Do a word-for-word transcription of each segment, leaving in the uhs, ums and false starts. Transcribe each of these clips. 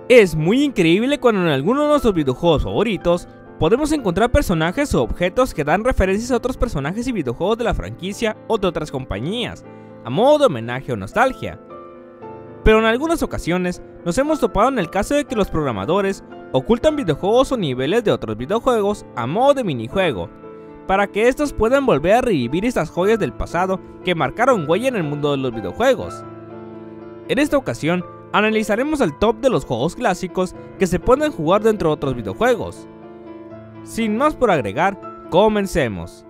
Es muy increíble cuando en alguno de nuestros videojuegos favoritos podemos encontrar personajes o objetos que dan referencias a otros personajes y videojuegos de la franquicia o de otras compañías, a modo de homenaje o nostalgia. Pero en algunas ocasiones nos hemos topado en el caso de que los programadores ocultan videojuegos o niveles de otros videojuegos a modo de minijuego, para que estos puedan volver a revivir estas joyas del pasado que marcaron huella en el mundo de los videojuegos. En esta ocasión, analizaremos el top de los juegos clásicos que se pueden jugar dentro de otros videojuegos. Sin más por agregar, comencemos.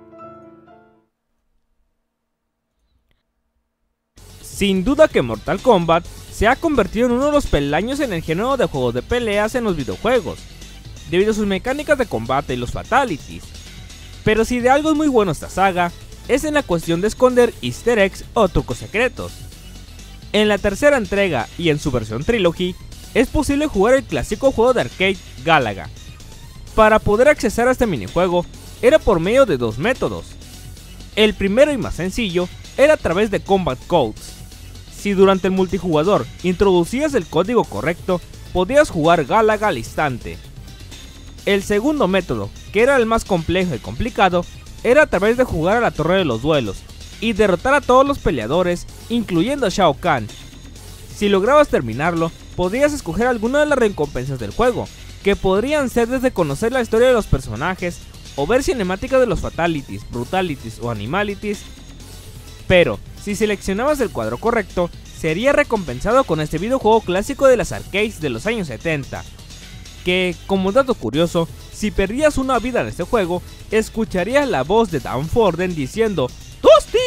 Sin duda que Mortal Kombat se ha convertido en uno de los peldaños en el género de juegos de peleas en los videojuegos, debido a sus mecánicas de combate y los fatalities. Pero si de algo es muy bueno esta saga, es en la cuestión de esconder easter eggs o trucos secretos. En la tercera entrega y en su versión Trilogy, es posible jugar el clásico juego de arcade Galaga. Para poder acceder a este minijuego, era por medio de dos métodos. El primero y más sencillo, era a través de Combat Codes. Si durante el multijugador introducías el código correcto, podías jugar Galaga al instante. El segundo método, que era el más complejo y complicado, era a través de jugar a la Torre de los Duelos y derrotar a todos los peleadores, incluyendo a Shao Kahn. Si lograbas terminarlo, podías escoger alguna de las recompensas del juego, que podrían ser desde conocer la historia de los personajes, o ver cinemáticas de los fatalities, brutalities o animalities. Pero, si seleccionabas el cuadro correcto, sería recompensado con este videojuego clásico de las arcades de los años setenta, que, como dato curioso, si perdías una vida en este juego, escucharías la voz de Dan Forden diciendo ¡Tosti!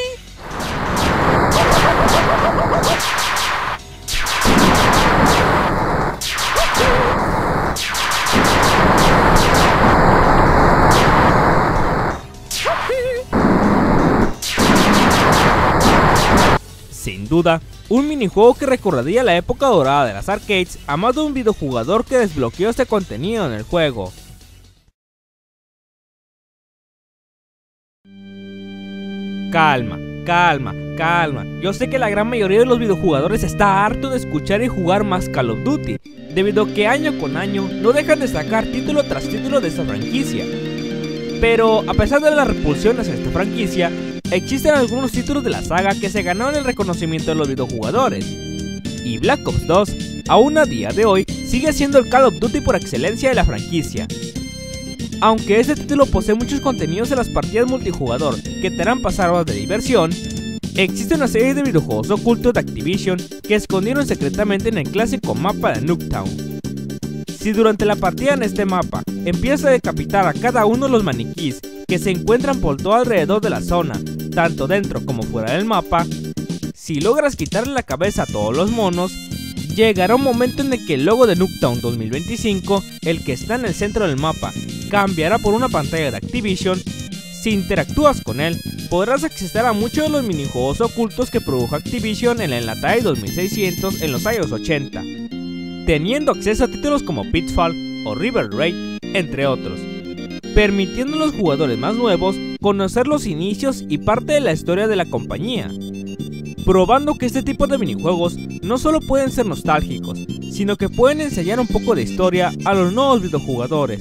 Sin duda, un minijuego que recordaría la época dorada de las arcades a más de un videojugador que desbloqueó este contenido en el juego. Calma, calma, calma. Yo sé que la gran mayoría de los videojugadores está harto de escuchar y jugar más Call of Duty, debido a que año con año no dejan de sacar título tras título de esta franquicia. Pero a pesar de las repulsiones a esta franquicia, existen algunos títulos de la saga que se ganaron el reconocimiento de los videojugadores. Y Black Ops dos, aún a día de hoy, sigue siendo el Call of Duty por excelencia de la franquicia. Aunque este título posee muchos contenidos en las partidas multijugador que te harán pasar horas de diversión, existe una serie de videojuegos ocultos de Activision que escondieron secretamente en el clásico mapa de Nuketown. Si durante la partida en este mapa empiezas a decapitar a cada uno de los maniquís que se encuentran por todo alrededor de la zona, tanto dentro como fuera del mapa, si logras quitarle la cabeza a todos los monos, llegará un momento en el que el logo de Nuketown dos mil veinticinco, el que está en el centro del mapa, cambiará por una pantalla de Activision. Si interactúas con él, podrás acceder a muchos de los minijuegos ocultos que produjo Activision en la Atari dos mil seiscientos en los años ochenta, teniendo acceso a títulos como Pitfall o River Raid, entre otros, permitiendo a los jugadores más nuevos conocer los inicios y parte de la historia de la compañía, probando que este tipo de minijuegos no solo pueden ser nostálgicos, sino que pueden enseñar un poco de historia a los nuevos videojugadores.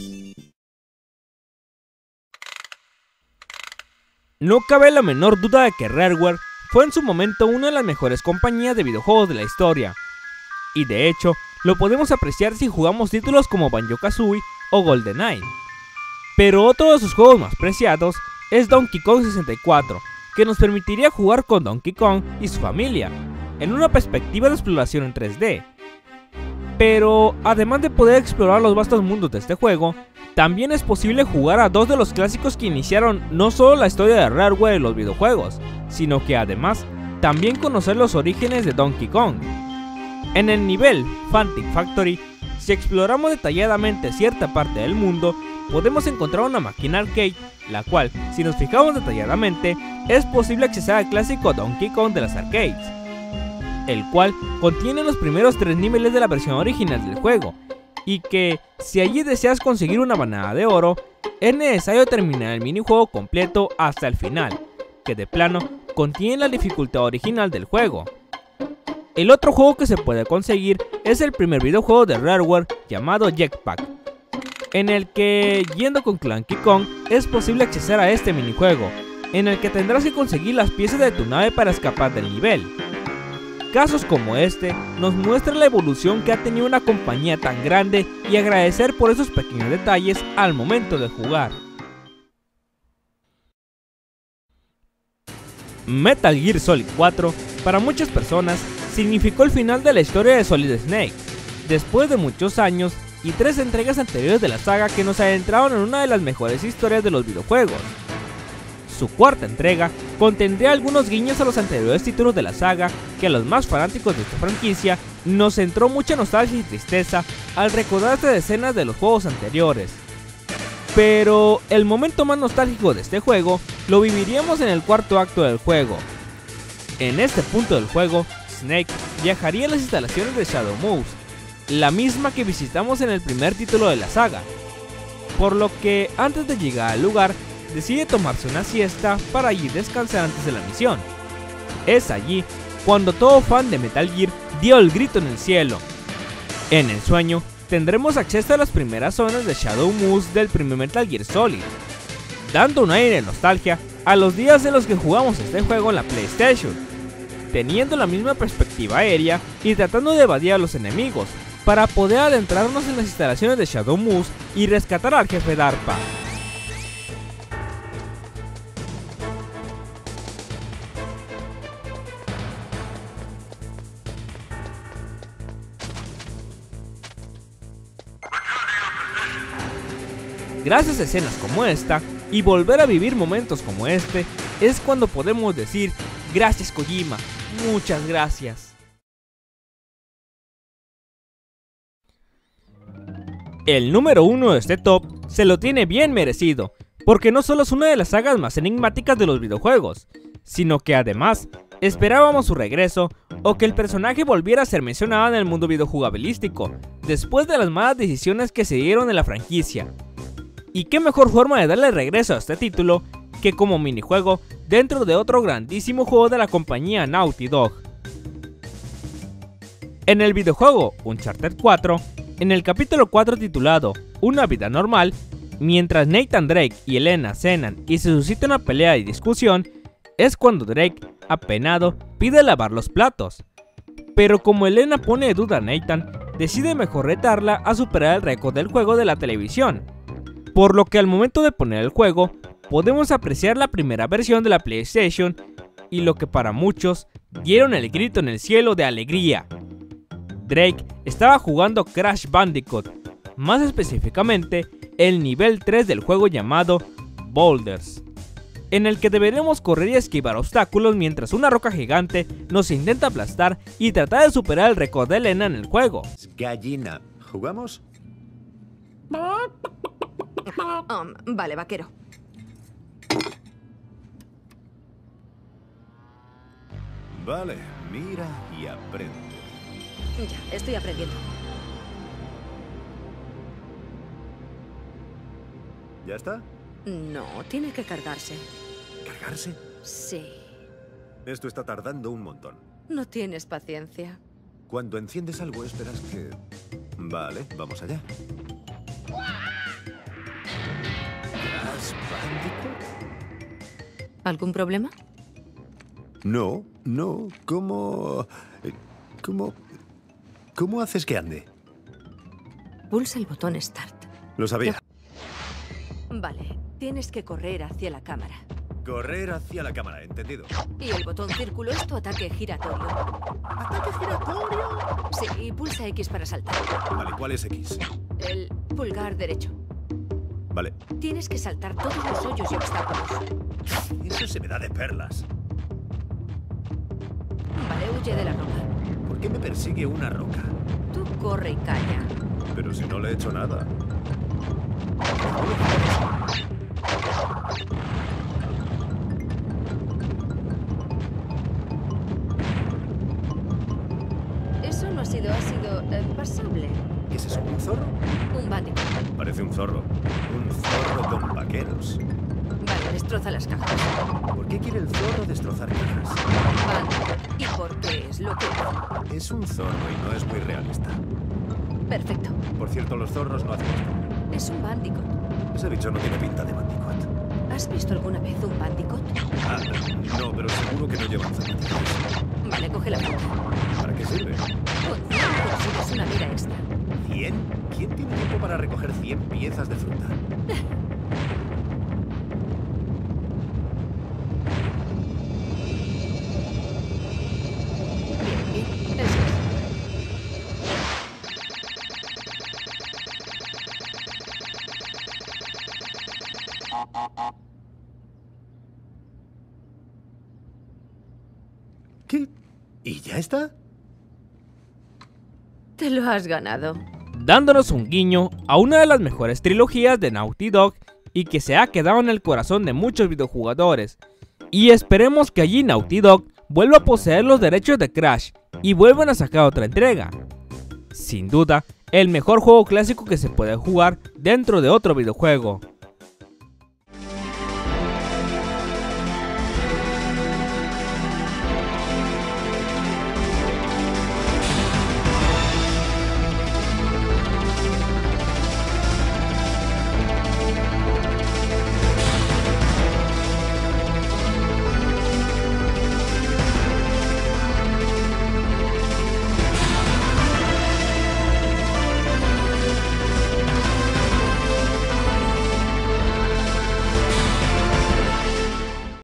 No cabe la menor duda de que Rareware fue en su momento una de las mejores compañías de videojuegos de la historia, y de hecho lo podemos apreciar si jugamos títulos como Banjo-Kazooie o GoldenEye. Pero otro de sus juegos más preciados es Donkey Kong sesenta y cuatro, que nos permitiría jugar con Donkey Kong y su familia, en una perspectiva de exploración en tres D. Pero además de poder explorar los vastos mundos de este juego, también es posible jugar a dos de los clásicos que iniciaron no solo la historia de Rareware en los videojuegos, sino que además también conocer los orígenes de Donkey Kong. En el nivel Phantic Factory, si exploramos detalladamente cierta parte del mundo, podemos encontrar una máquina arcade, la cual, si nos fijamos detalladamente, es posible acceder al clásico Donkey Kong de las arcades, el cual contiene los primeros tres niveles de la versión original del juego, y que, si allí deseas conseguir una banana de oro, es necesario terminar el minijuego completo hasta el final, que de plano contiene la dificultad original del juego. El otro juego que se puede conseguir es el primer videojuego de Rareware llamado Jetpack, en el que, yendo con Clanky Kong, es posible acceder a este minijuego, en el que tendrás que conseguir las piezas de tu nave para escapar del nivel. Casos como este nos muestran la evolución que ha tenido una compañía tan grande y agradecer por esos pequeños detalles al momento de jugar. Metal Gear Solid cuatro, para muchas personas, significó el final de la historia de Solid Snake, después de muchos años y tres entregas anteriores de la saga que nos adentraron en una de las mejores historias de los videojuegos. Su cuarta entrega contendría algunos guiños a los anteriores títulos de la saga que a los más fanáticos de esta franquicia nos entró mucha nostalgia y tristeza al recordar estas escenas de los juegos anteriores. Pero el momento más nostálgico de este juego lo viviríamos en el cuarto acto del juego. En este punto del juego, Snake viajaría a las instalaciones de Shadow Moose, la misma que visitamos en el primer título de la saga, por lo que antes de llegar al lugar decide tomarse una siesta para allí descansar antes de la misión. Es allí cuando todo fan de Metal Gear dio el grito en el cielo. En el sueño tendremos acceso a las primeras zonas de Shadow Moose del primer Metal Gear Solid, dando un aire de nostalgia a los días en los que jugamos este juego en la PlayStation, teniendo la misma perspectiva aérea y tratando de evadir a los enemigos para poder adentrarnos en las instalaciones de Shadow Moose y rescatar al jefe DARPA. Gracias a escenas como esta y volver a vivir momentos como este es cuando podemos decir gracias Kojima, muchas gracias. El número uno de este top se lo tiene bien merecido, porque no solo es una de las sagas más enigmáticas de los videojuegos, sino que además esperábamos su regreso o que el personaje volviera a ser mencionado en el mundo videojugabilístico, después de las malas decisiones que se dieron en la franquicia. Y qué mejor forma de darle regreso a este título que como minijuego dentro de otro grandísimo juego de la compañía Naughty Dog. En el videojuego Uncharted cuatro, en el capítulo cuatro titulado Una vida normal, mientras Nathan Drake y Elena cenan y se suscita una pelea y discusión, es cuando Drake, apenado, pide lavar los platos. Pero como Elena pone en duda a Nathan, decide mejor retarla a superar el récord del juego de la televisión. Por lo que al momento de poner el juego, podemos apreciar la primera versión de la PlayStation y lo que para muchos dieron el grito en el cielo de alegría. Drake estaba jugando Crash Bandicoot, más específicamente el nivel tres del juego llamado Boulders, en el que deberemos correr y esquivar obstáculos mientras una roca gigante nos intenta aplastar y tratar de superar el récord de Elena en el juego. Gallina, ¿jugamos? Um, vale, vaquero. Vale, mira y aprende. Ya, estoy aprendiendo. ¿Ya está? No, tiene que cargarse. ¿Cargarse? Sí. Esto está tardando un montón. No tienes paciencia. Cuando enciendes algo esperas que... Vale, vamos allá. ¿Crash Bandicoot? ¿Algún problema? No, no. ¿Cómo...? ¿Cómo...? ¿Cómo haces que ande? Pulsa el botón Start. Lo sabía. Vale, tienes que correr hacia la cámara. Correr hacia la cámara, ¿entendido? Y el botón círculo es tu ataque giratorio. ¿Ataque giratorio? Sí, y pulsa X para saltar. Vale, ¿cuál es X? El pulgar derecho. Vale. Tienes que saltar todos los hoyos y obstáculos. Eso se me da de perlas. Vale, huye de la roca. ¿Por qué me persigue una roca? Tú corre y calla. Pero si no le he hecho nada. Eso no ha sido, ha sido eh, pasable. ¿Qué es eso? ¿Un zorro? Un Bandicoot. Parece un zorro. Un zorro con vaqueros. Vale, destroza las cajas. ¿Por qué quiere el zorro destrozar cajas? Vale. ¿Y por qué es lo que hace? Es un zorro y no es muy realista. Perfecto. Por cierto, los zorros no hacen esto. Es un bandicoot. Ese bicho no tiene pinta de bandicoot. ¿Has visto alguna vez un bandicoot? Ah, no, pero seguro que no llevan zapatillas. Vale, coge la fruta. ¿Para qué sirve? Con cien consigues una vida extra. ¿Cien? ¿Quién tiene tiempo para recoger cien piezas de fruta? Bien, bien. Eso es. ¿Qué? ¿Y ya está? Te lo has ganado. Dándonos un guiño a una de las mejores trilogías de Naughty Dog y que se ha quedado en el corazón de muchos videojugadores. Y esperemos que allí Naughty Dog vuelva a poseer los derechos de Crash y vuelvan a sacar otra entrega. Sin duda, el mejor juego clásico que se puede jugar dentro de otro videojuego.